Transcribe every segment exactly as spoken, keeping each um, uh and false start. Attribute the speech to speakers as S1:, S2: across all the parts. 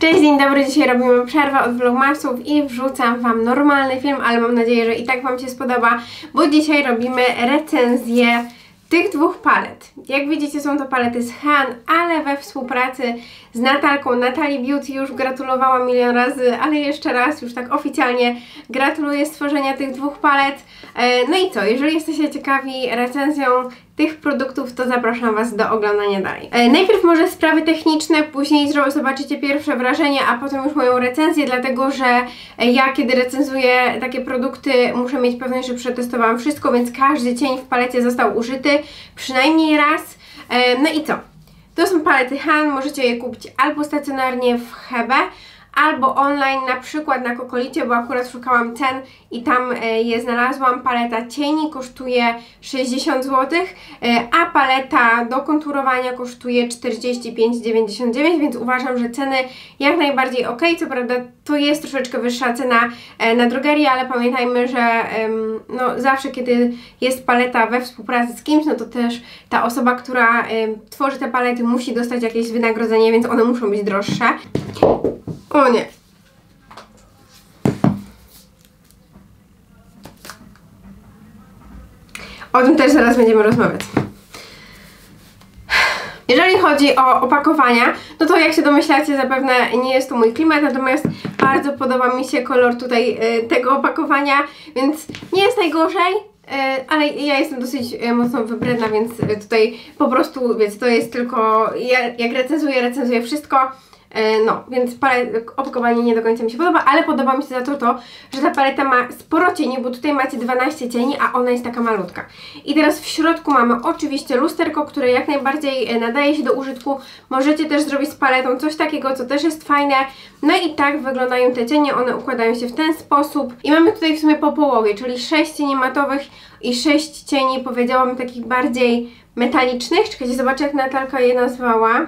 S1: Cześć, dzień dobry, dzisiaj robimy przerwę od vlogmasów i wrzucam Wam normalny film, ale mam nadzieję, że i tak Wam się spodoba, bo dzisiaj robimy recenzję tych dwóch palet. Jak widzicie, są to palety z Han, ale we współpracy z Natalką. Natalii Beauty już gratulowałam milion razy, ale jeszcze raz, już tak oficjalnie gratuluję stworzenia tych dwóch palet. No i co, jeżeli jesteście ciekawi recenzją tych produktów, to zapraszam Was do oglądania dalej. Najpierw może sprawy techniczne, później zobaczycie pierwsze wrażenie, a potem już moją recenzję, dlatego że ja kiedy recenzuję takie produkty, muszę mieć pewność, że przetestowałam wszystko, więc każdy cień w palecie został użyty przynajmniej raz. No i co? To są palety Han, możecie je kupić albo stacjonarnie w Hebe, albo online, na przykład na Kokolicie, bo akurat szukałam cen i tam je znalazłam. Paleta cieni kosztuje sześćdziesiąt złotych, a paleta do konturowania kosztuje czterdzieści pięć dziewięćdziesiąt dziewięć, więc uważam, że ceny jak najbardziej ok. Co prawda to jest troszeczkę wyższa cena na drogerii, ale pamiętajmy, że no, zawsze kiedy jest paleta we współpracy z kimś, no to też ta osoba, która tworzy te palety, musi dostać jakieś wynagrodzenie, więc one muszą być droższe. O nie. O tym też zaraz będziemy rozmawiać. Jeżeli chodzi o opakowania, no to jak się domyślacie, zapewne nie jest to mój klimat, natomiast bardzo podoba mi się kolor tutaj y, tego opakowania, więc nie jest najgorzej. Ale ja jestem dosyć mocno wybredna, więc tutaj po prostu, więc to jest tylko, ja, jak recenzuję, recenzuję wszystko. No, więc opakowanie nie do końca mi się podoba, ale podoba mi się za to to, że ta paleta ma sporo cieni, bo tutaj macie dwanaście cieni, a ona jest taka malutka. I teraz w środku mamy oczywiście lusterko, które jak najbardziej nadaje się do użytku. Możecie też zrobić z paletą coś takiego, co też jest fajne. No i tak wyglądają te cienie, one układają się w ten sposób. I mamy tutaj w sumie po połowie, czyli sześć cieni matowych i sześć cieni, powiedziałam, takich bardziej metalicznych. Czekajcie, zobaczę, jak Natalka je nazwała.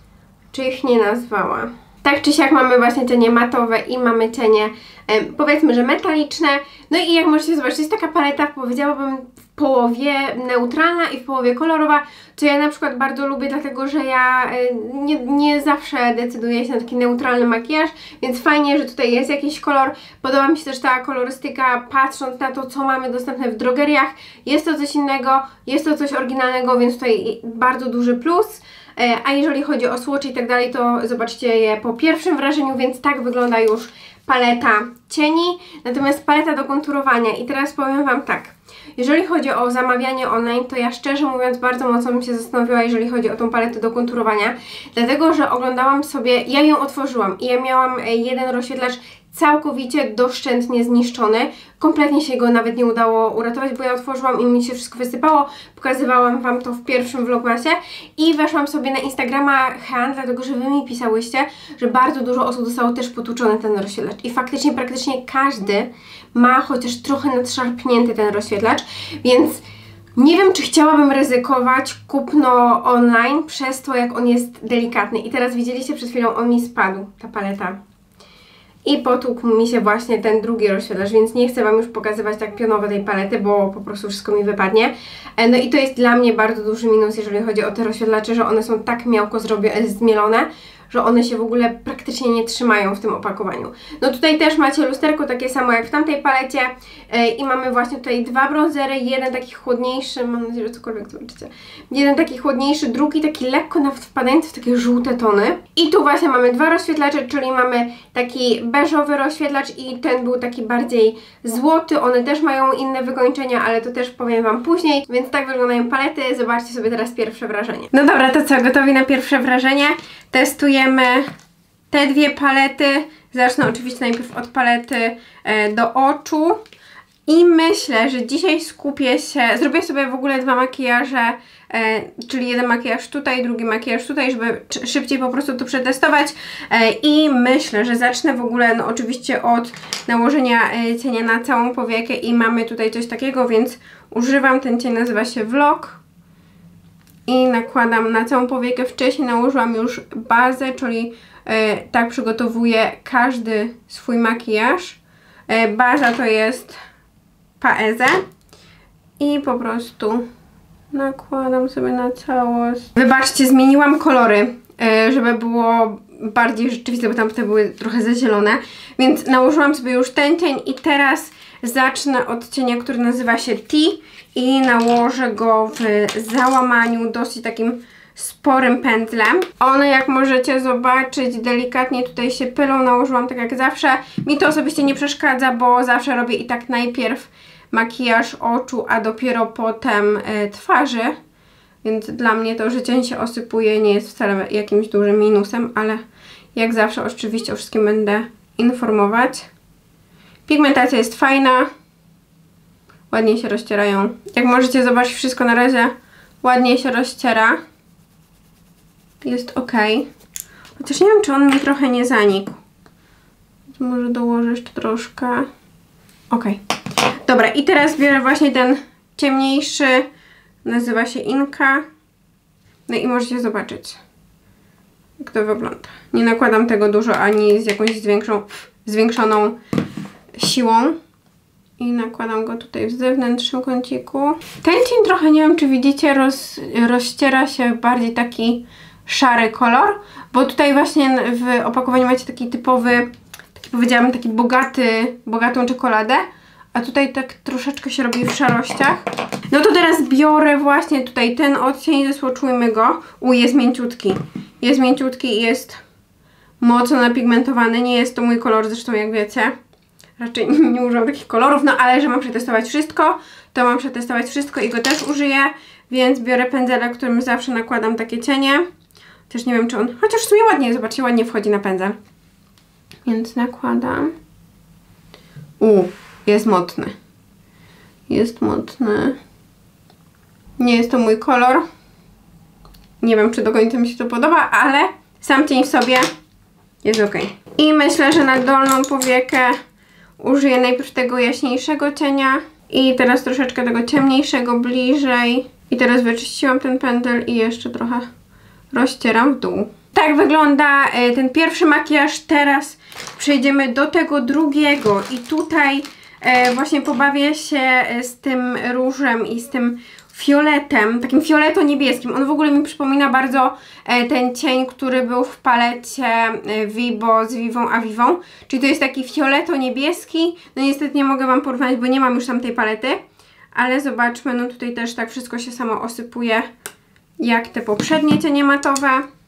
S1: Czy ich nie nazwała. Tak czy siak mamy właśnie cienie matowe i mamy cienie e, powiedzmy, że metaliczne. No i jak możecie zobaczyć, jest taka paleta, powiedziałabym, w połowie neutralna i w połowie kolorowa, co ja na przykład bardzo lubię, dlatego że ja e, nie, nie zawsze decyduję się na taki neutralny makijaż, więc fajnie, że tutaj jest jakiś kolor. Podoba mi się też ta kolorystyka, patrząc na to, co mamy dostępne w drogeriach. Jest to coś innego, jest to coś oryginalnego, więc tutaj bardzo duży plus. A jeżeli chodzi o swatch i tak dalej, to zobaczcie je po pierwszym wrażeniu, więc tak wygląda już paleta cieni. Natomiast paleta do konturowania, i teraz powiem Wam tak, jeżeli chodzi o zamawianie online, to ja szczerze mówiąc bardzo mocno bym się zastanowiła, jeżeli chodzi o tą paletę do konturowania, dlatego że oglądałam sobie, ja ją otworzyłam i ja miałam jeden rozświetlacz całkowicie doszczętnie zniszczony. Kompletnie się go nawet nie udało uratować, bo ja otworzyłam i mi się wszystko wysypało. Pokazywałam Wam to w pierwszym vlogmasie i weszłam sobie na Instagrama Han, dlatego że Wy mi pisałyście, że bardzo dużo osób dostało też potłuczony ten rozświetlacz i faktycznie praktycznie każdy ma chociaż trochę nadszarpnięty ten rozświetlacz, więc nie wiem, czy chciałabym ryzykować kupno online przez to, jak on jest delikatny. I teraz widzieliście przed chwilą, on mi spadł, ta paleta. I potłukł mi się właśnie ten drugi rozświetlacz, więc nie chcę Wam już pokazywać tak pionowo tej palety, bo po prostu wszystko mi wypadnie. No i to jest dla mnie bardzo duży minus, jeżeli chodzi o te rozświetlacze, że one są tak miałko zmielone, że one się w ogóle praktycznie nie trzymają w tym opakowaniu. No tutaj też macie lusterko takie samo jak w tamtej palecie yy, i mamy właśnie tutaj dwa bronzery, jeden taki chłodniejszy, mam nadzieję, że cokolwiek zobaczycie, jeden taki chłodniejszy, drugi taki lekko nawet wpadający w takie żółte tony. I tu właśnie mamy dwa rozświetlacze, czyli mamy taki beżowy rozświetlacz i ten był taki bardziej złoty, one też mają inne wykończenia, ale to też powiem Wam później, więc tak wyglądają palety. Zobaczcie sobie teraz pierwsze wrażenie. No dobra, to co, gotowi na pierwsze wrażenie? Testujemy te dwie palety. Zacznę oczywiście najpierw od palety e, do oczu i myślę, że dzisiaj skupię się, zrobię sobie w ogóle dwa makijaże, e, czyli jeden makijaż tutaj, drugi makijaż tutaj, żeby szybciej po prostu to przetestować e, i myślę, że zacznę w ogóle no oczywiście od nałożenia e, cienia na całą powiekę i mamy tutaj coś takiego, więc używam, ten cień nazywa się Vlog. I nakładam na całą powiekę. Wcześniej nałożyłam już bazę, czyli e, tak przygotowuję każdy swój makijaż. E, baza to jest Paese i po prostu nakładam sobie na całość. Wybaczcie, zmieniłam kolory, e, żeby było bardziej rzeczywiste, bo tamte były trochę za zielone. Więc nałożyłam sobie już ten cień i teraz zacznę od cienia, który nazywa się Tea i nałożę go w załamaniu dosyć takim sporym pędzlem. One, jak możecie zobaczyć, delikatnie tutaj się pylą, nałożyłam tak jak zawsze. Mi to osobiście nie przeszkadza, bo zawsze robię i tak najpierw makijaż oczu, a dopiero potem y, twarzy. Więc dla mnie to, że cień się osypuje, nie jest wcale jakimś dużym minusem, ale jak zawsze oczywiście o wszystkim będę informować. Pigmentacja jest fajna, ładnie się rozcierają. Jak możecie zobaczyć, wszystko na razie ładnie się rozciera. Jest ok. Chociaż nie wiem, czy on mi trochę nie zanikł. Może dołożę jeszcze troszkę. Ok. Dobra, i teraz biorę właśnie ten ciemniejszy, nazywa się Inka. No i możecie zobaczyć, jak to wygląda. Nie nakładam tego dużo, ani z jakąś zwiększą, zwiększoną siłą. I nakładam go tutaj w zewnętrznym kąciku. Ten cień trochę, nie wiem czy widzicie, roz, rozściera się bardziej taki szary kolor, bo tutaj właśnie w opakowaniu macie taki typowy, taki powiedziałabym, taki bogaty, bogatą czekoladę, a tutaj tak troszeczkę się robi w szarościach. No to teraz biorę właśnie tutaj ten odcień, zesłoczujmy go. U, jest mięciutki. Jest mięciutki i jest mocno napigmentowany. Nie jest to mój kolor, zresztą jak wiecie. Raczej nie używam takich kolorów, no ale że mam przetestować wszystko, to mam przetestować wszystko i go też użyję. Więc biorę pędzelek, którym zawsze nakładam takie cienie. Też nie wiem, czy on... Chociaż w sumie ładnie, zobaczcie, ładnie wchodzi na pędzel. Więc nakładam. U, jest mocny. Jest mocny. Nie jest to mój kolor. Nie wiem, czy do końca mi się to podoba, ale sam cień w sobie jest ok. I myślę, że na dolną powiekę użyję najpierw tego jaśniejszego cienia i teraz troszeczkę tego ciemniejszego bliżej. I teraz wyczyściłam ten pędzel i jeszcze trochę rozcieram w dół. Tak wygląda ten pierwszy makijaż. Teraz przejdziemy do tego drugiego i tutaj właśnie pobawię się z tym różem i z tym fioletem, takim fioleto-niebieskim. On w ogóle mi przypomina bardzo ten cień, który był w palecie Vibo z Vivą Avivą. Czyli to jest taki fioleto-niebieski. No niestety nie mogę wam porównać, bo nie mam już tamtej palety. Ale zobaczmy, no tutaj też tak wszystko się samo osypuje jak te poprzednie cienie matowe.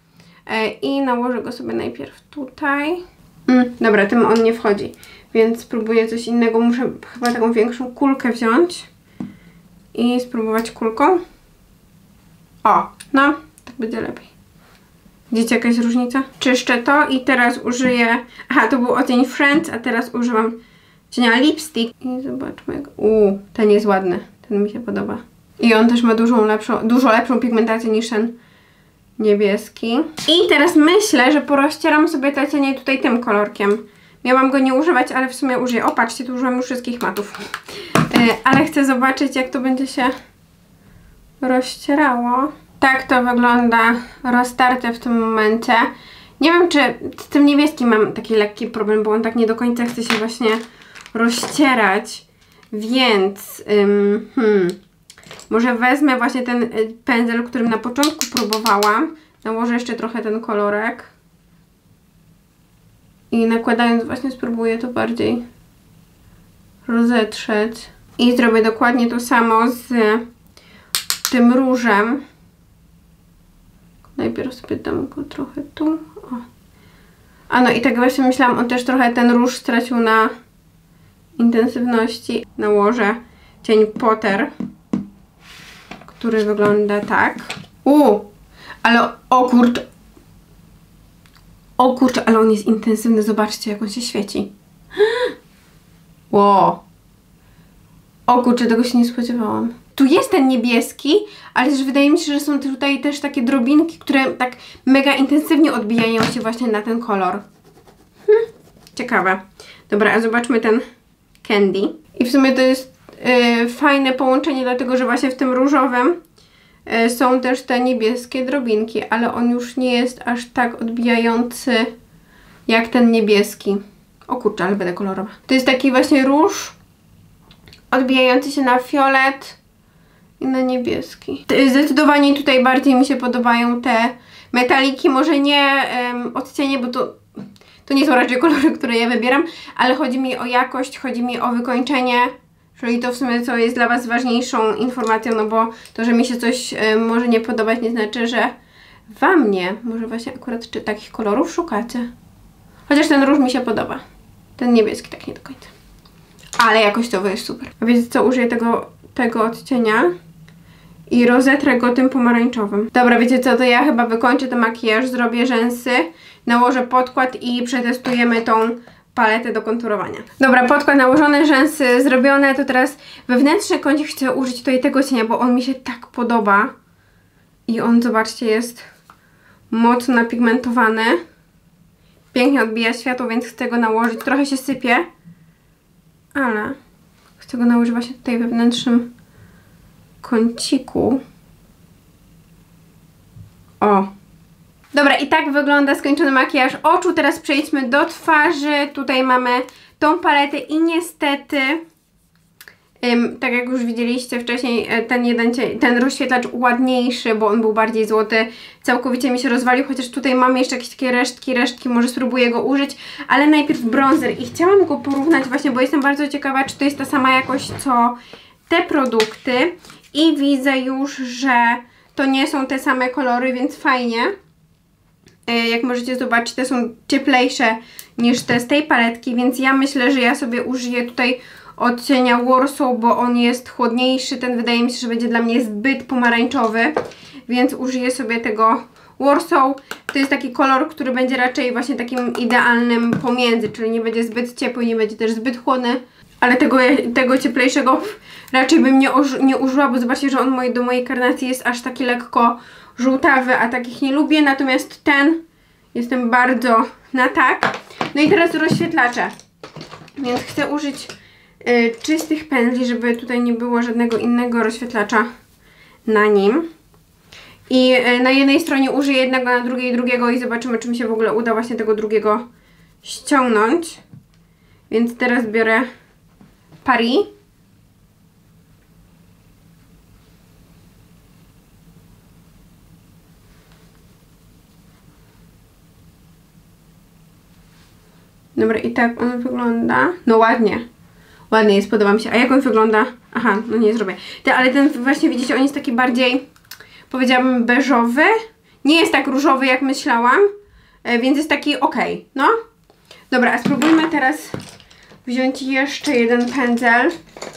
S1: I nałożę go sobie najpierw tutaj. Mm, dobra, tym on nie wchodzi, więc spróbuję coś innego. Muszę chyba taką większą kulkę wziąć i spróbować kulką. O, no, tak będzie lepiej. Widzicie jakaś różnica? Czyszczę to i teraz użyję... Aha, to był odcień Friends, a teraz używam cienia Lipstick. I zobaczmy jak... Uuu, ten jest ładny. Ten mi się podoba. I on też ma dużą, lepszą, dużo lepszą pigmentację niż ten niebieski. I teraz myślę, że porozcieram sobie te cienie tutaj tym kolorkiem. Miałam go nie używać, ale w sumie użyję. O, patrzcie, tu użyłam już wszystkich matów. Yy, ale chcę zobaczyć, jak to będzie się rozcierało. Tak to wygląda roztarte w tym momencie. Nie wiem, czy z tym niebieskim mam taki lekki problem, bo on tak nie do końca chce się właśnie rozcierać. Więc... Ym, hmm... Może wezmę właśnie ten pędzel, którym na początku próbowałam. Nałożę jeszcze trochę ten kolorek. I nakładając właśnie spróbuję to bardziej rozetrzeć. I zrobię dokładnie to samo z tym różem. Najpierw sobie dam go trochę tu. O. A no i tak właśnie myślałam, on też trochę ten róż stracił na intensywności. Nałożę cień Potter, który wygląda tak. U, ale o kurczę. O kurczę, ale on jest intensywny. Zobaczcie, jak on się świeci. Wow. O kurczę, tego się nie spodziewałam. Tu jest ten niebieski, ale też wydaje mi się, że są tutaj też takie drobinki, które tak mega intensywnie odbijają się właśnie na ten kolor. Hm, ciekawe. Dobra, a zobaczmy ten Candy. I w sumie to jest Yy, fajne połączenie, dlatego że właśnie w tym różowym yy, są też te niebieskie drobinki, ale on już nie jest aż tak odbijający jak ten niebieski. O kurczę, ale będę kolorowa. To jest taki właśnie róż odbijający się na fiolet i na niebieski. Zdecydowanie tutaj bardziej mi się podobają te metaliki, może nie um, odcienie, bo to, to nie są raczej kolory, które ja wybieram, ale chodzi mi o jakość, chodzi mi o wykończenie, czyli to w sumie co jest dla Was ważniejszą informacją, no bo to, że mi się coś um, może nie podobać, nie znaczy, że Wam nie. Może właśnie akurat czy takich kolorów szukacie. Chociaż ten róż mi się podoba. Ten niebieski tak nie do końca. Ale jakościowo jest super. A wiecie co? Użyję tego, tego odcienia i rozetrę go tym pomarańczowym. Dobra, wiecie co? To ja chyba wykończę ten makijaż, zrobię rzęsy, nałożę podkład i przetestujemy tą paletę do konturowania. Dobra, podkład nałożony, rzęsy zrobione, to teraz wewnętrzny kącik chcę użyć tutaj tego cienia, bo on mi się tak podoba. I on, zobaczcie, jest mocno napigmentowany. Pięknie odbija światło, więc chcę go nałożyć. Trochę się sypie, ale chcę go nałożyć właśnie tutaj we wewnętrznym kąciku. O! Dobra, i tak wygląda skończony makijaż oczu. Teraz przejdźmy do twarzy. Tutaj mamy tą paletę i niestety, ym, tak jak już widzieliście wcześniej, ten jeden, ten rozświetlacz ładniejszy, bo on był bardziej złoty, całkowicie mi się rozwalił, chociaż tutaj mamy jeszcze jakieś takie resztki, resztki, może spróbuję go użyć, ale najpierw bronzer i chciałam go porównać właśnie, bo jestem bardzo ciekawa, czy to jest ta sama jakość, co te produkty i widzę już, że to nie są te same kolory, więc fajnie. Jak możecie zobaczyć, te są cieplejsze niż te z tej paletki, więc ja myślę, że ja sobie użyję tutaj odcienia Warsaw, bo on jest chłodniejszy, ten wydaje mi się, że będzie dla mnie zbyt pomarańczowy, więc użyję sobie tego Warsaw. To jest taki kolor, który będzie raczej właśnie takim idealnym pomiędzy, czyli nie będzie zbyt ciepły, nie będzie też zbyt chłodny, ale tego, tego cieplejszego raczej bym nie, nie użyła, bo zobaczcie, że on moi, do mojej karnacji jest aż taki lekko żółtawy, a takich nie lubię, natomiast ten jestem bardzo na tak. No i teraz rozświetlacze, więc chcę użyć y, czystych pędzli, żeby tutaj nie było żadnego innego rozświetlacza na nim. I y, na jednej stronie użyję jednego, na drugiej drugiego i zobaczymy, czy mi się w ogóle uda właśnie tego drugiego ściągnąć. Więc teraz biorę Paris. Dobra, i tak on wygląda. No ładnie. Ładnie jest, podoba mi się. A jak on wygląda? Aha, no nie zrobię. Te, ale ten właśnie, widzicie, on jest taki bardziej, powiedziałabym, beżowy. Nie jest tak różowy, jak myślałam, więc jest taki ok, no. Dobra, a spróbujmy teraz wziąć jeszcze jeden pędzel.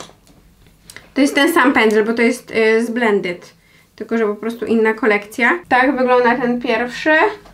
S1: To jest ten sam pędzel, bo to jest y, z Blended. Tylko, że po prostu inna kolekcja. Tak wygląda ten pierwszy.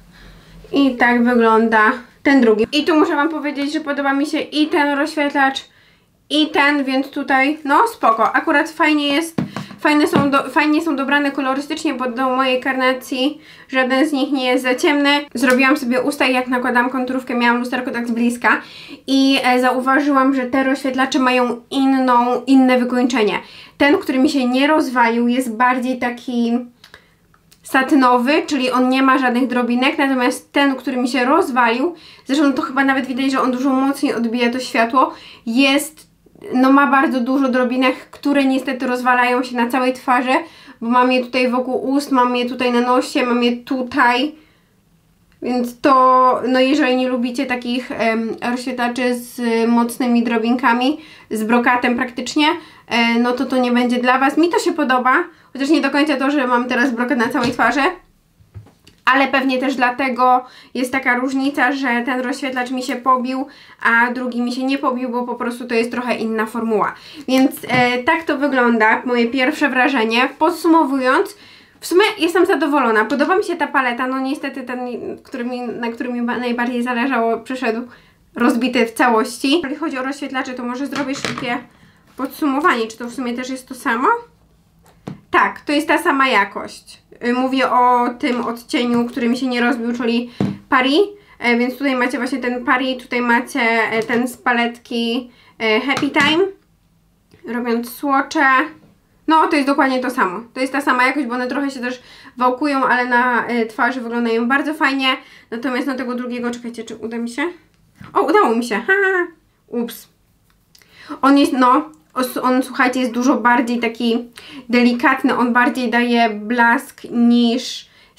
S1: I tak wygląda ten drugi. I tu muszę Wam powiedzieć, że podoba mi się i ten rozświetlacz, i ten, więc tutaj, no spoko. Akurat fajnie jest, fajne są do, fajnie są dobrane kolorystycznie, bo do mojej karnacji żaden z nich nie jest za ciemny. Zrobiłam sobie usta i jak nakładam konturówkę, miałam lusterko tak z bliska i e, zauważyłam, że te rozświetlacze mają inną, inne wykończenie. Ten, który mi się nie rozwalił, jest bardziej taki satynowy, czyli on nie ma żadnych drobinek, natomiast ten, który mi się rozwalił, zresztą to chyba nawet widać, że on dużo mocniej odbija to światło, jest, no ma bardzo dużo drobinek, które niestety rozwalają się na całej twarzy, bo mam je tutaj wokół ust, mam je tutaj na nosie, mam je tutaj, więc to, no jeżeli nie lubicie takich em, rozświetlaczy z mocnymi drobinkami, z brokatem praktycznie, e, no to to nie będzie dla Was. Mi to się podoba, chociaż nie do końca to, że mam teraz brokat na całej twarzy, ale pewnie też dlatego jest taka różnica, że ten rozświetlacz mi się pobił, a drugi mi się nie pobił, bo po prostu to jest trochę inna formuła. Więc e, tak to wygląda, moje pierwsze wrażenie. Podsumowując, w sumie jestem zadowolona, podoba mi się ta paleta, no niestety ten, który mi, na którym mi najbardziej zależało, przyszedł rozbity w całości. Jeżeli chodzi o rozświetlacze, to może zrobię szybkie podsumowanie, czy to w sumie też jest to samo? Tak, to jest ta sama jakość. Mówię o tym odcieniu, który mi się nie rozbił, czyli Paris, więc tutaj macie właśnie ten Paris, tutaj macie ten z paletki Happy Time, robiąc słocze. No, to jest dokładnie to samo. To jest ta sama jakość, bo one trochę się też wałkują, ale na y, twarzy wyglądają bardzo fajnie. Natomiast na tego drugiego, czekajcie, czy uda mi się? O, udało mi się. Ha, ha. Ups. On jest, no, on, słuchajcie, jest dużo bardziej taki delikatny. On bardziej daje blask niż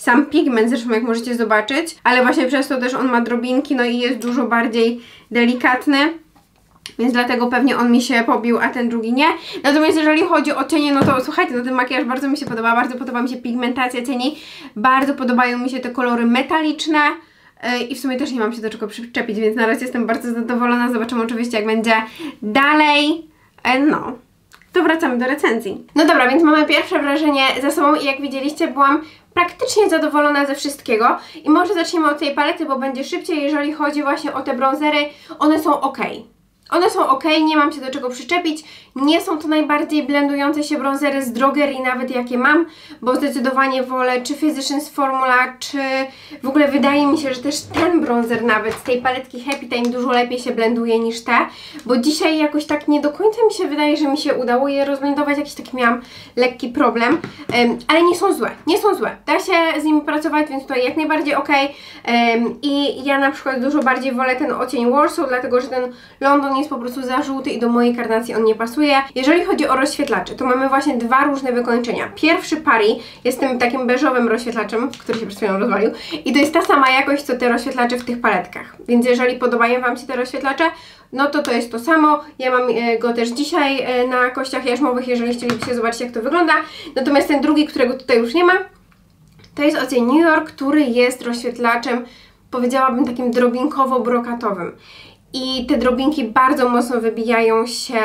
S1: sam pigment, zresztą jak możecie zobaczyć, ale właśnie przez to też on ma drobinki, no i jest dużo bardziej delikatny. Więc dlatego pewnie on mi się pobił, a ten drugi nie. Natomiast jeżeli chodzi o cienie, no to słuchajcie, no ten makijaż bardzo mi się podoba, bardzo podoba mi się pigmentacja cieni, bardzo podobają mi się te kolory metaliczne yy, i w sumie też nie mam się do czego przyczepić, więc na razie jestem bardzo zadowolona. Zobaczymy oczywiście, jak będzie dalej. Yy, no, to wracamy do recenzji. No dobra, więc mamy pierwsze wrażenie za sobą i jak widzieliście, byłam praktycznie zadowolona ze wszystkiego. I może zaczniemy od tej palety, bo będzie szybciej. Jeżeli chodzi właśnie o te bronzery, one są ok. One są ok, nie mam się do czego przyczepić. Nie są to najbardziej blendujące się bronzery z drogerii, nawet jakie mam, bo zdecydowanie wolę czy Physicians Formula, czy w ogóle wydaje mi się, że też ten bronzer nawet z tej paletki Happy Time dużo lepiej się blenduje niż te, bo dzisiaj jakoś tak nie do końca mi się wydaje, że mi się udało je rozblendować, jakiś taki miałam lekki problem, um, ale nie są złe, nie są złe. Da się z nimi pracować, więc to jak najbardziej ok. Um, I ja na przykład dużo bardziej wolę ten odcień Warsaw, dlatego że ten London jest po prostu za żółty i do mojej karnacji on nie pasuje. Jeżeli chodzi o rozświetlacze, to mamy właśnie dwa różne wykończenia. Pierwszy Pari jest tym takim beżowym rozświetlaczem, który się przed chwilą rozwalił, i to jest ta sama jakość, co te rozświetlacze w tych paletkach. Więc jeżeli podobają Wam się te rozświetlacze, no to to jest to samo. Ja mam go też dzisiaj na kościach jarzmowych, jeżeli chcielibyście zobaczyć, jak to wygląda. Natomiast ten drugi, którego tutaj już nie ma, to jest odcień New York, który jest rozświetlaczem, powiedziałabym, takim drobinkowo-brokatowym. I te drobinki bardzo mocno wybijają się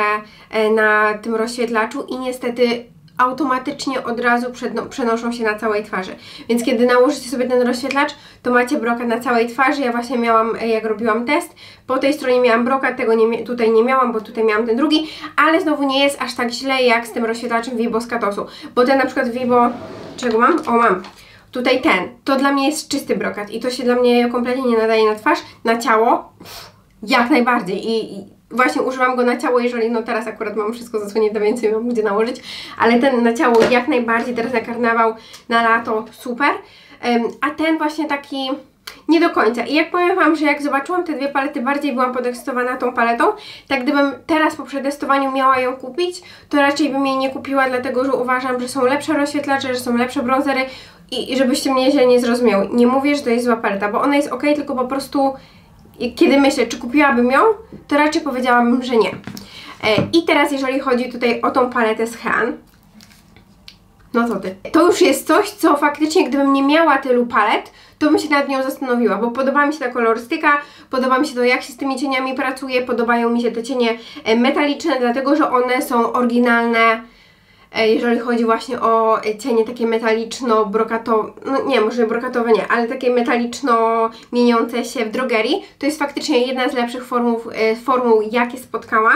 S1: na tym rozświetlaczu i niestety automatycznie od razu przenoszą się na całej twarzy. Więc kiedy nałożycie sobie ten rozświetlacz, to macie brokat na całej twarzy. Ja właśnie miałam, jak robiłam test, po tej stronie miałam brokat, tego nie, tutaj nie miałam, bo tutaj miałam ten drugi, ale znowu nie jest aż tak źle jak z tym rozświetlaczem Vibo z Katosu. Bo ten na przykład Vibo, czego mam? O, mam. Tutaj ten, to dla mnie jest czysty brokat i to się dla mnie kompletnie nie nadaje na twarz, na ciało. Jak najbardziej I, i właśnie używam go na ciało, jeżeli no teraz akurat mam wszystko zasłonięte, więc nie mam gdzie nałożyć, ale ten na ciało jak najbardziej, teraz na karnawał, na lato, super, um, a ten właśnie taki nie do końca. I jak powiem Wam, że jak zobaczyłam te dwie palety, bardziej byłam podekscytowana tą paletą, tak gdybym teraz po przetestowaniu miała ją kupić, to raczej bym jej nie kupiła, dlatego że uważam, że są lepsze rozświetlacze, że są lepsze bronzery i, i żebyście mnie źle nie zrozumiały. Nie mówię, że to jest zła paleta, bo ona jest ok, tylko po prostu i kiedy myślę, czy kupiłabym ją, to raczej powiedziałabym, że nie. E, I teraz jeżeli chodzi tutaj o tą paletę z Han, no to ty. To już jest coś, co faktycznie gdybym nie miała tylu palet, to bym się nad nią zastanowiła, bo podoba mi się ta kolorystyka, podoba mi się to, jak się z tymi cieniami pracuje, podobają mi się te cienie metaliczne, dlatego że one są oryginalne, jeżeli chodzi właśnie o cienie takie metaliczno-brokatowe, no nie, może brokatowe nie, ale takie metaliczno mieniące się w drogerii, to jest faktycznie jedna z lepszych formuł, formuł jakie spotkałam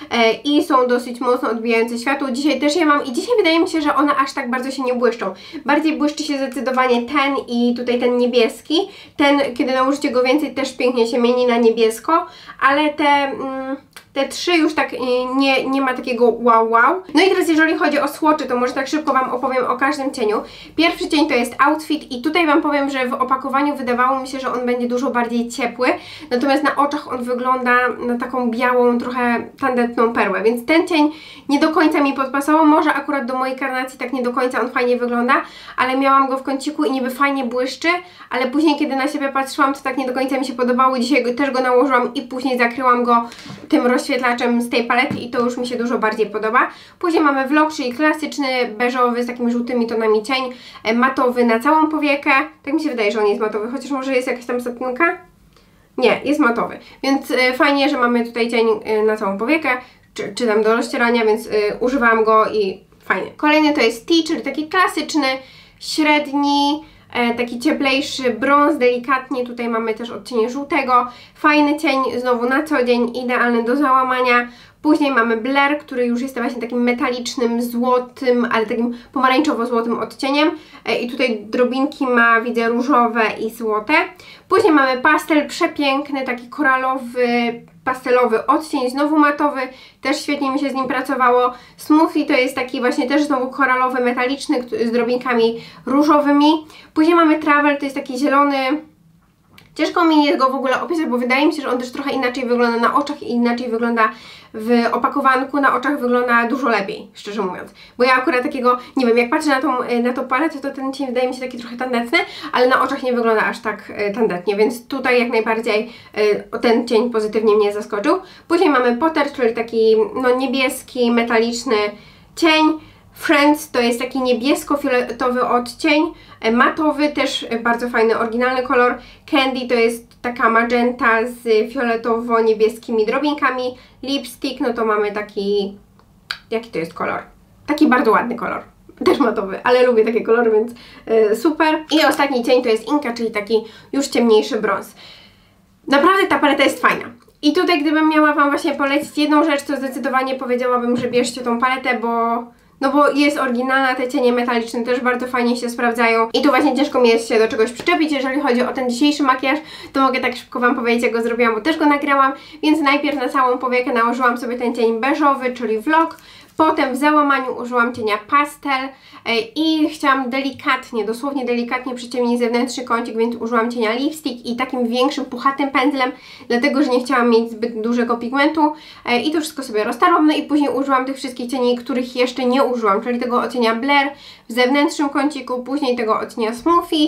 S1: i są dosyć mocno odbijające światło. Dzisiaj też je mam i dzisiaj wydaje mi się, że one aż tak bardzo się nie błyszczą. Bardziej błyszczy się zdecydowanie ten i tutaj ten niebieski. Ten, kiedy nałożycie go więcej, też pięknie się mieni na niebiesko, ale te... Mm, Te trzy już tak nie, nie ma takiego wow wow. No i teraz jeżeli chodzi o swatchy, to może tak szybko Wam opowiem o każdym cieniu. Pierwszy cień to jest Outfit i tutaj Wam powiem, że w opakowaniu wydawało mi się, że on będzie dużo bardziej ciepły, natomiast na oczach on wygląda na taką białą, trochę tandetną perłę, więc ten cień nie do końca mi podpasował, może akurat do mojej karnacji tak nie do końca on fajnie wygląda, ale miałam go w kąciku i niby fajnie błyszczy, ale później kiedy na siebie patrzyłam, to tak nie do końca mi się podobało. Dzisiaj go, też go nałożyłam i później zakryłam go tym rozświetlaczem z tej palety i to już mi się dużo bardziej podoba. Później mamy Vlog, czyli klasyczny, beżowy z takimi żółtymi tonami cień, matowy na całą powiekę. Tak mi się wydaje, że on jest matowy, chociaż może jest jakaś tam satynka? Nie, jest matowy, więc y, fajnie, że mamy tutaj cień y, na całą powiekę, czy, czy tam do rozcierania, więc y, używałam go i fajnie. Kolejny to jest Tea, czyli taki klasyczny, średni, e, taki cieplejszy brąz, delikatnie. Tutaj mamy też odcień żółtego. Fajny cień, znowu na co dzień, idealny do załamania. Później mamy Blair, który już jest właśnie takim metalicznym, złotym, ale takim pomarańczowo-złotym odcieniem. E, I tutaj drobinki ma, widzę, różowe i złote. Później mamy pastel, przepiękny, taki koralowy, pastelowy odcień, znowu matowy, też świetnie mi się z nim pracowało. Smoothie to jest taki właśnie też znowu koralowy, metaliczny, z drobinkami różowymi. Później mamy Travel, to jest taki zielony, Ciężko mi jest go w ogóle opisać, bo wydaje mi się, że on też trochę inaczej wygląda na oczach i inaczej wygląda w opakowanku. Na oczach wygląda dużo lepiej, szczerze mówiąc. Bo ja akurat takiego, nie wiem, jak patrzę na tą, na tą paletę, to ten cień wydaje mi się taki trochę tandetny, ale na oczach nie wygląda aż tak tandetnie, więc tutaj jak najbardziej ten cień pozytywnie mnie zaskoczył. Później mamy Potter, czyli taki no, niebieski, metaliczny cień. Friends to jest taki niebiesko-fioletowy odcień, matowy, też bardzo fajny, oryginalny kolor. Candy to jest taka magenta z fioletowo-niebieskimi drobinkami. Lipstick, no to mamy taki, jaki to jest kolor? Taki bardzo ładny kolor, też matowy, ale lubię takie kolory, więc yy, super. I ostatni cień to jest Inka, czyli taki już ciemniejszy brąz. Naprawdę ta paleta jest fajna. I tutaj gdybym miała Wam właśnie polecić jedną rzecz, to zdecydowanie powiedziałabym, że bierzcie tą paletę, bo no bo jest oryginalna, te cienie metaliczne też bardzo fajnie się sprawdzają i tu właśnie ciężko mi jest się do czegoś przyczepić. Jeżeli chodzi o ten dzisiejszy makijaż, to mogę tak szybko Wam powiedzieć, jak go zrobiłam, bo też go nagrałam, więc najpierw na całą powiekę nałożyłam sobie ten cień beżowy, czyli Vlog. Potem w załamaniu użyłam cienia pastel i chciałam delikatnie, dosłownie delikatnie przyciemnić zewnętrzny kącik, więc użyłam cienia lipstick i takim większym, puchatym pędzlem, dlatego że nie chciałam mieć zbyt dużego pigmentu i to wszystko sobie roztarłam. No i później użyłam tych wszystkich cieni, których jeszcze nie użyłam, czyli tego odcienia Blair w zewnętrznym kąciku, później tego odcienia Smoothie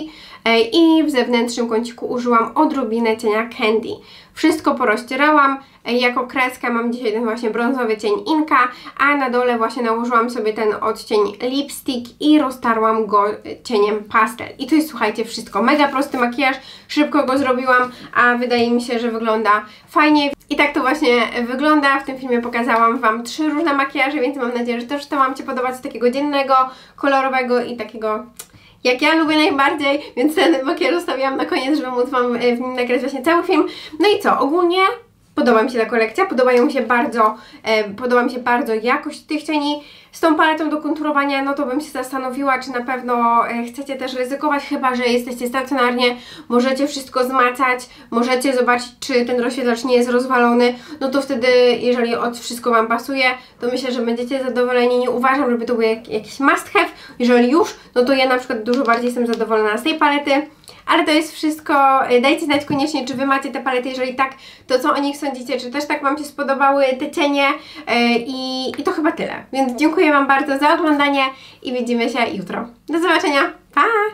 S1: i w zewnętrznym kąciku użyłam odrobinę cienia Candy. Wszystko porozcierałam, jako kreskę mam dzisiaj ten właśnie brązowy cień Inka, a na dole właśnie nałożyłam sobie ten odcień Lipstick i roztarłam go cieniem pastel. I to jest, słuchajcie, wszystko. Mega prosty makijaż, szybko go zrobiłam, a wydaje mi się, że wygląda fajnie. I tak to właśnie wygląda. W tym filmie pokazałam Wam trzy różne makijaże, więc mam nadzieję, że też to Wam się podoba, z takiego dziennego, kolorowego i takiego jak ja lubię najbardziej, więc ten makijaż zostawiłam na koniec, żeby móc Wam w nim nagrać właśnie cały film. No i co, ogólnie podoba mi się ta kolekcja, podobają mi się bardzo, e, podoba mi się bardzo jakość tych cieni. Z tą paletą do konturowania, no to bym się zastanowiła, czy na pewno e, chcecie też ryzykować, chyba że jesteście stacjonarnie, możecie wszystko zmacać, możecie zobaczyć, czy ten rozświetlacz nie jest rozwalony, no to wtedy, jeżeli od wszystko Wam pasuje, to myślę, że będziecie zadowoleni. Nie uważam, żeby to był jak, jakiś must have, jeżeli już, no to ja na przykład dużo bardziej jestem zadowolona z tej palety. Ale to jest wszystko. Dajcie znać koniecznie, czy Wy macie te palety, jeżeli tak, to co o nich sądzicie, czy też tak Wam się spodobały te cienie yy, i, i to chyba tyle. Więc dziękuję Wam bardzo za oglądanie i widzimy się jutro. Do zobaczenia, pa!